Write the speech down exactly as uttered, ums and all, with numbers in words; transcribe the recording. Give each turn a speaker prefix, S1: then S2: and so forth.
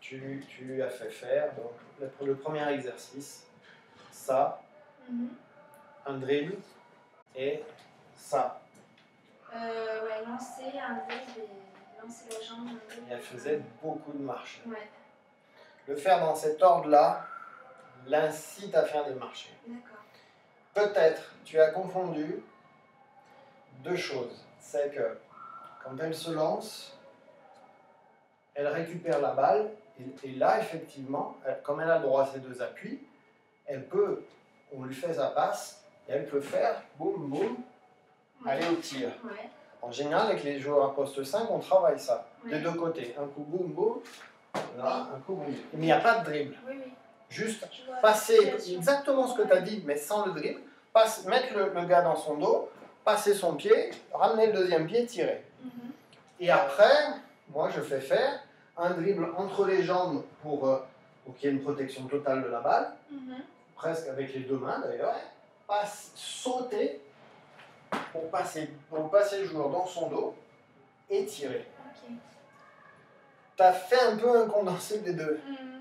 S1: tu, tu lui as fait faire donc, le, le premier exercice, ça,
S2: Mm-hmm.
S1: un dribble, et ça.
S2: Euh, ouais, lancer un dribble et lancer la jambe. Un dribble.
S1: Et elle faisait beaucoup de marches.
S2: Ouais.
S1: Le faire dans cet ordre-là l'incite à faire des marchés.
S2: D'accord.
S1: Peut-être tu as confondu deux choses. C'est que quand elle se lance, elle récupère la balle et, et là, effectivement, elle, comme elle a le droit à ses deux appuis, elle peut, on lui fait sa passe et elle peut faire boum boum,
S2: Ouais.
S1: aller au tir.
S2: Ouais.
S1: En général, avec les joueurs à poste cinq, on travaille ça,
S2: Ouais.
S1: des deux côtés. Un coup boum boum, là,
S2: Oui.
S1: un coup boum. Mais il n'y a pas de dribble.
S2: Oui, oui.
S1: Juste
S2: Je vois
S1: passer
S2: la situation.
S1: exactement ce que tu as dit, mais sans le dribble, passe, mettre le, le gars dans son dos, passer son pied, ramener le deuxième pied, tirer.
S2: Mm-hmm.
S1: Et après, moi je fais faire un dribble entre les jambes pour, euh, pour qu'il y ait une protection totale de la balle,
S2: Mm-hmm.
S1: presque avec les deux mains d'ailleurs, passe, sauter pour passer, pour passer le joueur dans son dos et tirer.
S2: Ok.
S1: Tu as fait un peu un condensé des deux.
S2: Mm-hmm.